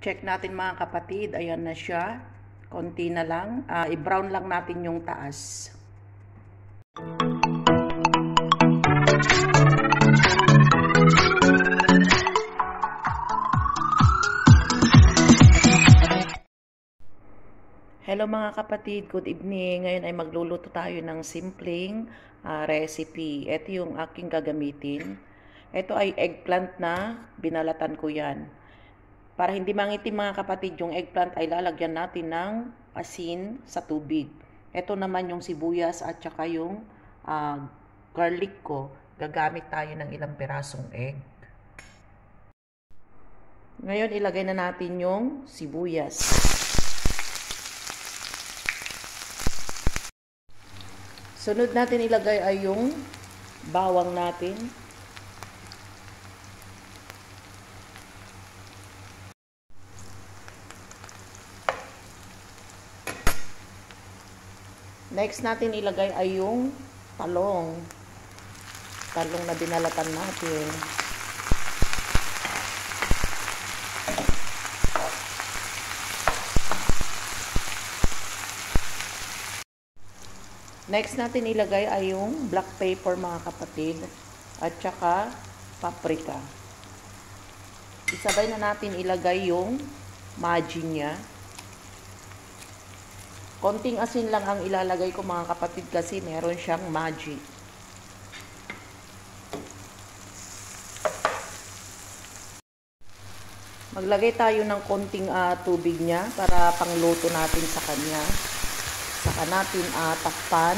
Check natin mga kapatid, ayan na siya. Konti na lang. I-brown lang natin yung taas. Hello mga kapatid, good evening. Ngayon ay magluluto tayo ng simpleng recipe. Ito yung aking gagamitin. Ito ay eggplant na binalatan ko yan. Para hindi mangitim mga kapatid, yung eggplant ay lalagyan natin ng asin sa tubig. Ito naman yung sibuyas at saka yung garlic ko. Gagamit tayo ng ilang pirasong egg. Ngayon ilagay na natin yung sibuyas. Sunod natin ilagay ay yung bawang natin. Next natin ilagay ay yung talong. Talong na binalatan natin. Next natin ilagay ay yung black pepper mga kapatid at saka paprika. Isabay na natin ilagay yung Maggi niya. Konting asin lang ang ilalagay ko mga kapatid kasi meron siyang Maggi. Maglagay tayo ng konting tubig niya para pangluto natin sa kanya. Saka natin takpan.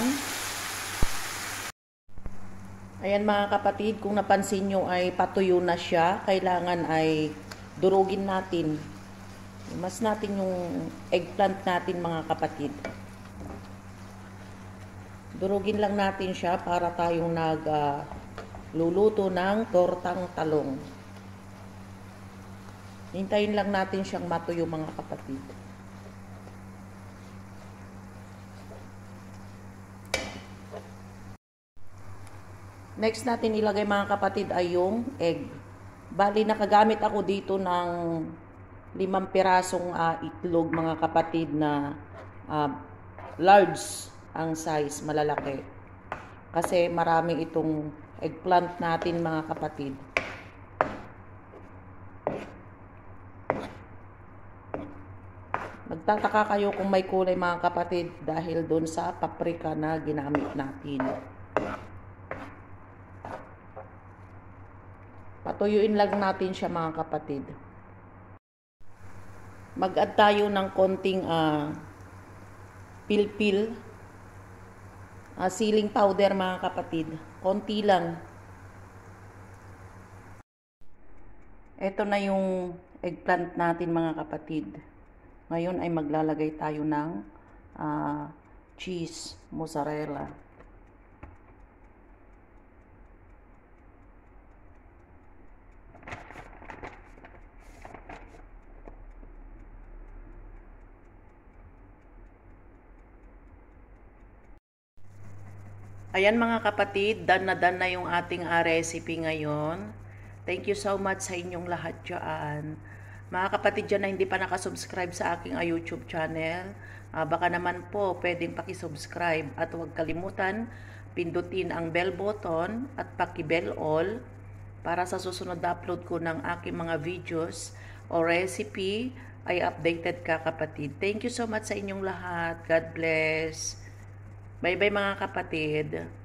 Ayan mga kapatid, kung napansin nyo ay patuyo na siya. Kailangan ay durugin natin. Mas natin yung eggplant natin mga kapatid. Durugin lang natin siya para tayong nagluluto ng tortang talong. Hintayin lang natin siyang matuyo mga kapatid. Next natin ilagay mga kapatid ay yung egg. Bali nakagamit ako dito ng 5 pirasong itlog mga kapatid na large ang size, malalaki. Kasi marami itong eggplant natin mga kapatid. Magtataka kayo kung may kulay mga kapatid dahil doon sa paprika na ginamit natin. Patuyuin lang natin siya mga kapatid. Mag-add tayo ng konting pilpil, siling powder mga kapatid. Konti lang. Ito na yung eggplant natin mga kapatid. Ngayon ay maglalagay tayo ng cheese, mozzarella. Ayan mga kapatid, done na yung ating recipe ngayon. Thank you so much sa inyong lahat dyan. Mga kapatid dyan na hindi pa nakasubscribe sa aking YouTube channel, baka naman po pwedeng pakisubscribe at huwag kalimutan pindutin ang bell button at paki-bell all para sa susunod na upload ko ng aking mga videos o recipe ay updated ka kapatid. Thank you so much sa inyong lahat. God bless. Bye-bye mga kapatid.